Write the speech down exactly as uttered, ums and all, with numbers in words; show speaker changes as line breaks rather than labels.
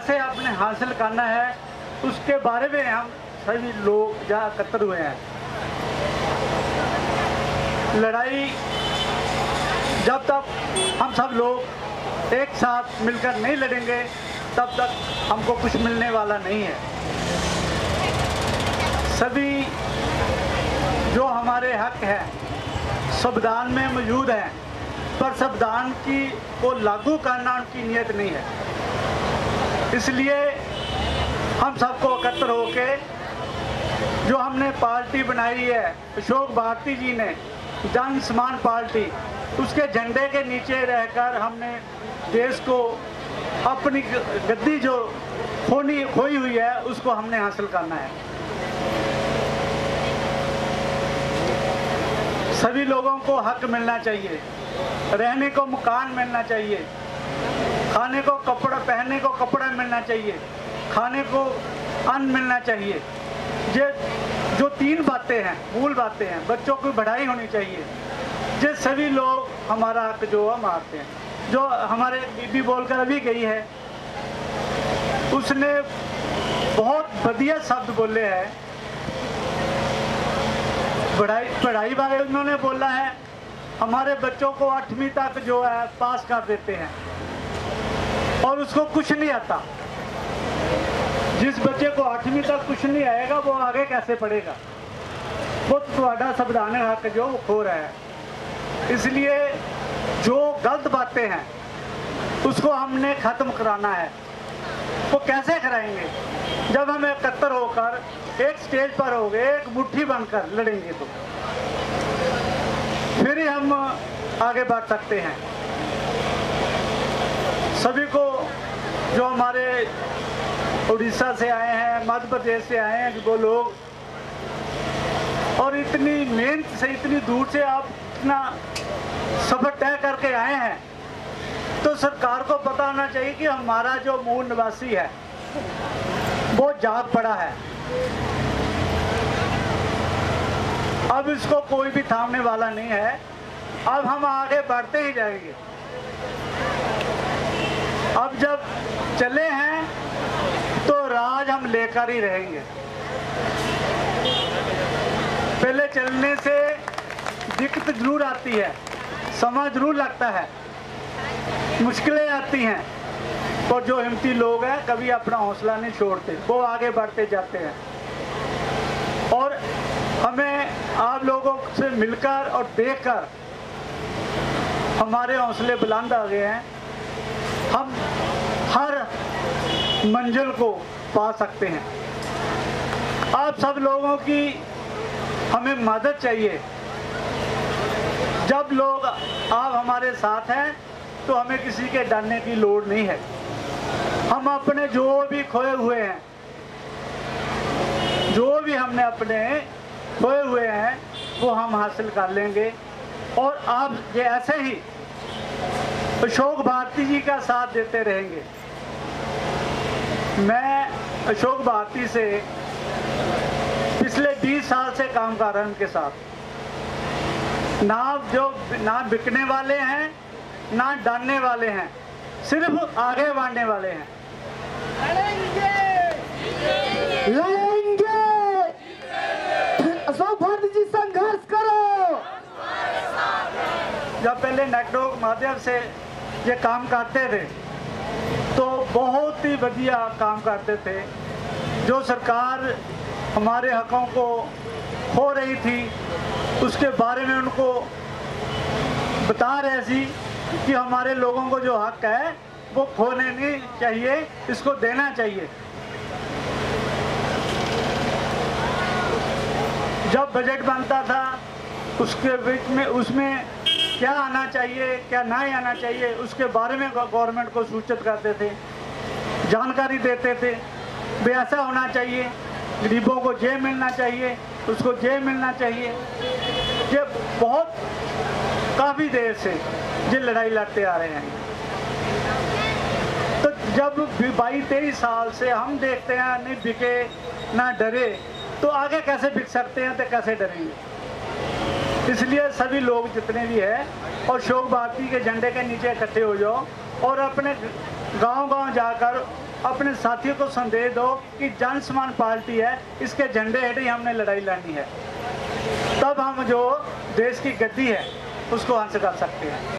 कैसे अपने हासिल करना है उसके बारे में हम सभी लोग जहाँ एकत्र हुए हैं। लड़ाई जब तक हम सब लोग एक साथ मिलकर नहीं लड़ेंगे तब तक हमको कुछ मिलने वाला नहीं है। सभी जो हमारे हक हैं संविधान में मौजूद हैं, पर संविधान की को लागू करना उनकी नीयत नहीं है। इसलिए हम सबको एकत्र होके जो हमने पार्टी बनाई है अशोक भारती जी ने, जन समान पार्टी, उसके झंडे के नीचे रहकर हमने देश को अपनी गद्दी जो खोनी खोई हुई है उसको हमने हासिल करना है। सभी लोगों को हक मिलना चाहिए, रहने को मकान मिलना चाहिए, खाने को कपड़ा, पहनने को कपड़ा मिलना चाहिए, खाने को अन्न मिलना चाहिए। ये जो तीन बातें हैं, मूल बातें हैं, बच्चों की पढ़ाई होनी चाहिए। ये सभी लोग हमारा हक जो है मारते हैं। जो हमारे बीबी बोलकर अभी गई है उसने बहुत बढ़िया शब्द बोले हैं। पढ़ाई पढ़ाई वाले उन्होंने बोला है हमारे बच्चों को आठवीं तक जो है पास कर देते हैं और उसको कुछ नहीं आता। जिस बच्चे को आठवीं तक कुछ नहीं आएगा वो आगे कैसे पढ़ेगा? वो तुम्हारा संवैधानिक हक जो वो खो रहा है। इसलिए जो गलत बातें हैं उसको हमने खत्म कराना है। वो कैसे कराएंगे? जब हम एकत्र होकर एक स्टेज पर हो गए, एक मुट्ठी बनकर लड़ेंगे तो फिर ही हम आगे बढ़ सकते हैं। सभी को जो हमारे उड़ीसा से आए हैं, मध्य प्रदेश से आए हैं वो लोग, और इतनी मेहनत से इतनी दूर से आप इतना सफर तय करके आए हैं, तो सरकार को पता होना चाहिए कि हमारा जो मूल निवासी है वो जाग पड़ा है। अब इसको कोई भी थामने वाला नहीं है। अब हम आगे बढ़ते ही जाएंगे। अब जब चले हैं तो राज हम लेकर ही रहेंगे। पहले चलने से दिक्कत जरूर आती है, समय जरूर लगता है, मुश्किलें आती हैं, और जो हिम्मती लोग हैं कभी अपना हौसला नहीं छोड़ते, वो आगे बढ़ते जाते हैं। और हमें आप लोगों से मिलकर और देखकर हमारे हौसले बुलंद आ गए हैं। हम हर मंजिल को पा सकते हैं। आप सब लोगों की हमें मदद चाहिए। जब लोग आप हमारे साथ हैं तो हमें किसी के डरने की लोड़ नहीं है। हम अपने जो भी खोए हुए हैं, जो भी हमने अपने खोए हुए हैं वो हम हासिल कर लेंगे। और आप ये ऐसे ही अशोक भारती जी का साथ देते रहेंगे। मैं अशोक भारती से पिछले बीस साल से काम कर रहा हूं उनके साथ। ना जो ना बिकने वाले हैं ना डरने वाले हैं, सिर्फ आगे बढ़ने वाले हैं।
लड़ेंगे लड़ेंगे अशोक भारती जी, संघर्ष करो।
जब पहले नेटवर्क माध्यम से ये काम करते थे तो बहुत ही बढ़िया काम करते थे। जो सरकार हमारे हकों को खो रही थी उसके बारे में उनको बता रहे थी कि हमारे लोगों को जो हक है वो खोने नहीं चाहिए, इसको देना चाहिए। जब बजट बनता था उसके बीच में उसमें क्या आना चाहिए क्या नहीं आना चाहिए उसके बारे में गवर्नमेंट को सूचित करते थे, जानकारी देते थे। भी ऐसा होना चाहिए, गरीबों को ये मिलना चाहिए, उसको ये मिलना चाहिए। ये बहुत काफ़ी देर से ये लड़ाई लड़ते आ रहे हैं। तो जब बाईस तेईस साल से हम देखते हैं नहीं बिके ना डरे, तो आगे कैसे बिक सकते हैं, तो कैसे डरेंगे। इसलिए सभी लोग जितने भी हैं और अशोक भारती के झंडे के नीचे इकट्ठे हो जाओ और अपने गांव-गांव जाकर अपने साथियों को संदेश दो कि जन समान पार्टी है, इसके झंडे हेठ ही हमने लड़ाई लड़नी है, तब हम जो देश की गद्दी है उसको हासिल कर सकते हैं।